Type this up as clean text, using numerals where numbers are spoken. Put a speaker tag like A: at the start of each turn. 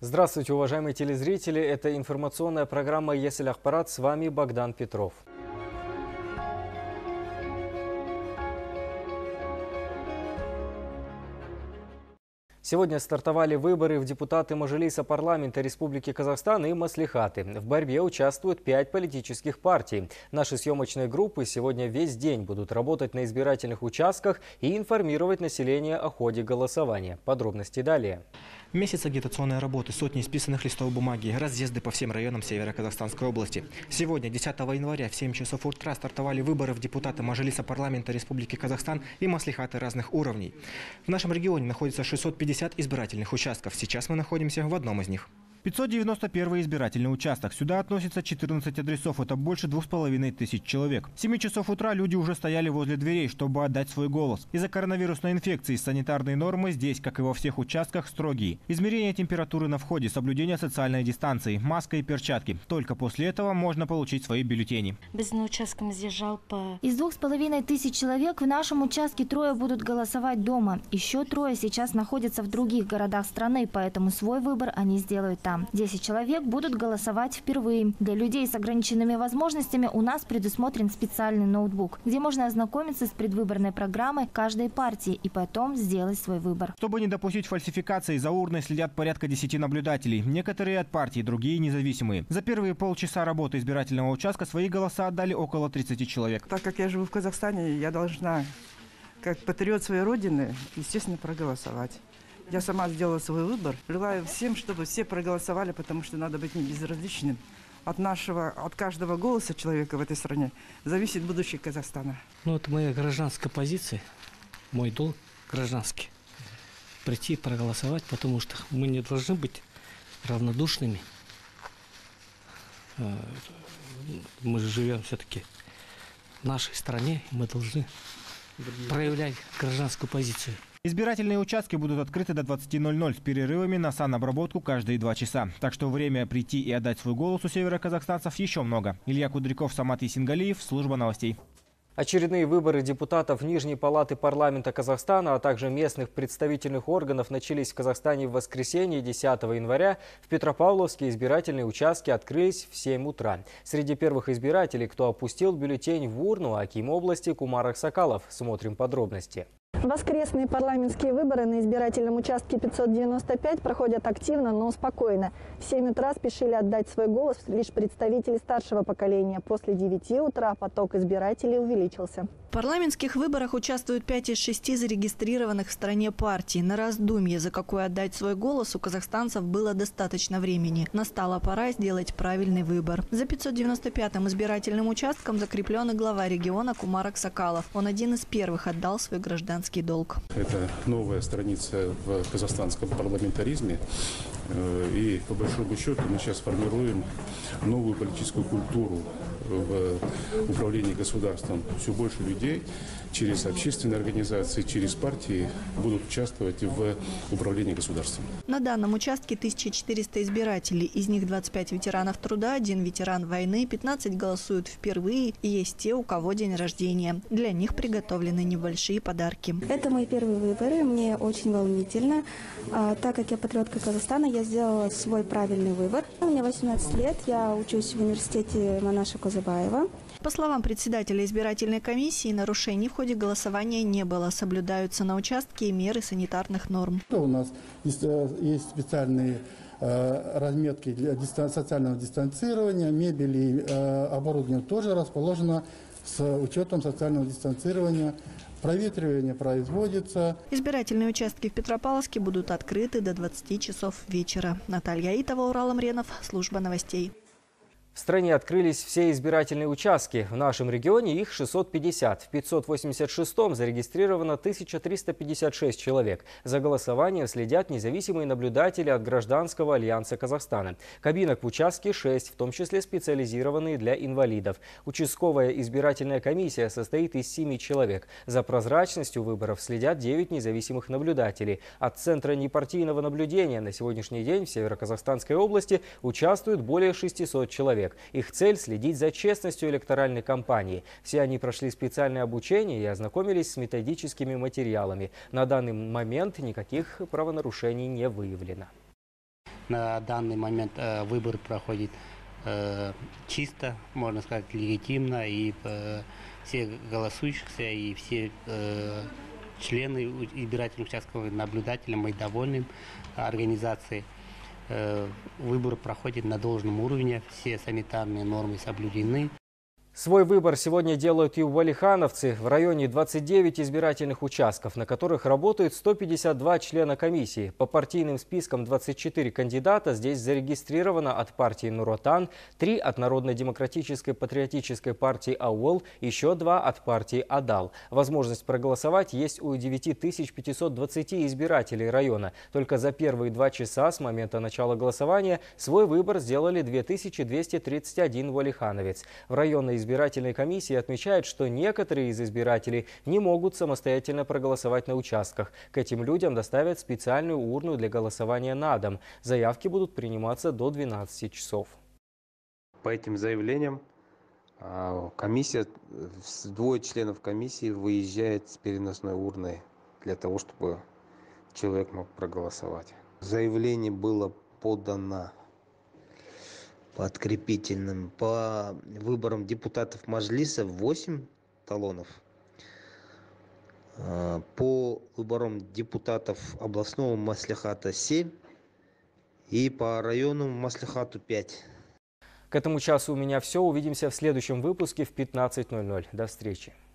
A: Здравствуйте, уважаемые телезрители. Это информационная программа «Есель Ахпарат». С вами Богдан Петров. Сегодня стартовали выборы в депутаты Мажилиса парламента Республики Казахстан и Маслихаты. В борьбе участвуют 5 политических партий. Наши съемочные группы сегодня весь день будут работать на избирательных участках и информировать население о ходе голосования. Подробности далее.
B: Месяц агитационной работы, сотни исписанных листов бумаги, разъезды по всем районам Северо-Казахстанской области. Сегодня, 10 января, в 7 часов утра стартовали выборы в депутаты Мажилиса парламента Республики Казахстан и Маслихаты разных уровней. В нашем регионе находится 650 избирательных участков. Сейчас мы находимся в одном из них. 591 избирательный участок. Сюда относится 14 адресов. Это больше 2500 человек. С 7 часов утра люди уже стояли возле дверей, чтобы отдать свой голос. Из-за коронавирусной инфекции санитарные нормы здесь, как и во всех участках, строгие. Измерение температуры на входе, соблюдение социальной дистанции, маска и перчатки. Только после этого можно получить свои бюллетени.
C: Из 2500 человек в нашем участке 3 будут голосовать дома. Еще 3 сейчас находятся в других городах страны, поэтому свой выбор они сделают там. 10 человек будут голосовать впервые. Для людей с ограниченными возможностями у нас предусмотрен специальный ноутбук, где можно ознакомиться с предвыборной программой каждой партии и потом сделать свой выбор.
B: Чтобы не допустить фальсификации, за урной следят порядка 10 наблюдателей. Некоторые от партий, другие независимые. За первые полчаса работы избирательного участка свои голоса отдали около 30 человек.
D: Так как я живу в Казахстане, я должна, как патриот своей родины, естественно, проголосовать. Я сама сделала свой выбор. Желаю всем, чтобы все проголосовали, потому что надо быть не безразличным. От каждого голоса человека в этой стране зависит будущее Казахстана.
E: Это моя гражданская позиция, мой долг гражданский. Прийти и проголосовать, потому что мы не должны быть равнодушными. Мы живем все-таки в нашей стране, мы должны проявлять гражданскую позицию.
B: Избирательные участки будут открыты до 20:00 с перерывами на санобработку каждые 2 часа. Так что время прийти и отдать свой голос у североказахстанцев еще много. Илья Кудряков, Самат Исингалиев, служба новостей.
A: Очередные выборы депутатов Нижней палаты парламента Казахстана, а также местных представительных органов начались в Казахстане в воскресенье 10 января. В Петропавловске избирательные участки открылись в 7 утра. Среди первых избирателей, кто опустил бюллетень в урну, аким области Кумар Аксакалов. Смотрим подробности.
F: Воскресные парламентские выборы на избирательном участке 595 проходят активно, но спокойно. В 7 утра спешили отдать свой голос лишь представители старшего поколения. После 9 утра поток избирателей увеличился.
G: В парламентских выборах участвуют 5 из 6 зарегистрированных в стране партий. На раздумье, за какой отдать свой голос, у казахстанцев было достаточно времени. Настала пора сделать правильный выбор. За 595-м избирательным участком закреплен и глава региона Кумар Аксакалов. Он один из первых отдал свой гражданский долг.
H: Это новая страница в казахстанском парламентаризме. И по большому счету мы сейчас формируем новую политическую культуру в управлении государством. Все больше людей через общественные организации, через партии будут участвовать в управлении государством.
G: На данном участке 1400 избирателей. Из них 25 ветеранов труда, 1 ветеран войны, 15 голосуют впервые и есть те, у кого день рождения. Для них приготовлены небольшие подарки.
I: Это мои первые выборы, мне очень волнительно. Так как я патриотка Казахстана, я сделала свой правильный выбор. Мне 18 лет, я учусь в университете Манаша Козыбаева.
G: По словам председателя избирательной комиссии, нарушений в ходе голосования не было. Соблюдаются на участке и меры санитарных норм.
J: У нас есть специальные разметки для социального дистанцирования, мебель и оборудование тоже расположено с учетом социального дистанцирования. Проветривание производится.
G: Избирательные участки в Петропавловске будут открыты до 20 часов вечера. Наталья Итова, Урал Амренов, служба новостей.
A: В стране открылись все избирательные участки. В нашем регионе их 650. В 586-м зарегистрировано 1356 человек. За голосованием следят независимые наблюдатели от Гражданского альянса Казахстана. Кабинок в участке 6, в том числе специализированные для инвалидов. Участковая избирательная комиссия состоит из 7 человек. За прозрачностью выборов следят 9 независимых наблюдателей. От Центра непартийного наблюдения на сегодняшний день в Северо-Казахстанской области участвуют более 600 человек. Их цель – следить за честностью электоральной кампании. Все они прошли специальное обучение и ознакомились с методическими материалами. На данный момент никаких правонарушений не выявлено.
K: На данный момент выбор проходит чисто, можно сказать, легитимно, и все голосующие и все члены избирательных участков наблюдателям, мы довольны организацией. Выбор проходит на должном уровне, все санитарные нормы соблюдены.
A: Свой выбор сегодня делают и уалихановцы. В районе 29 избирательных участков, на которых работают 152 члена комиссии. По партийным спискам 24 кандидата здесь зарегистрировано от партии Нур-Отан, 3 от Народно-демократической патриотической партии АУЛ, еще 2 от партии Адал. Возможность проголосовать есть у 9520 избирателей района. Только за первые 2 часа с момента начала голосования свой выбор сделали 2231 уалихановец. В районной избирательной комиссии отмечают, что некоторые из избирателей не могут самостоятельно проголосовать на участках. К этим людям доставят специальную урну для голосования на дом. Заявки будут приниматься до 12 часов.
L: По этим заявлениям комиссия, 2 членов комиссии выезжает с переносной урной для того, чтобы человек мог проголосовать. Заявление было подано подкрепительным по выборам депутатов Маджлиса 8 талонов, по выборам депутатов областного маслихата 7 и по районному маслихату 5.
A: К этому часу у меня все. Увидимся в следующем выпуске в 15:00. До встречи.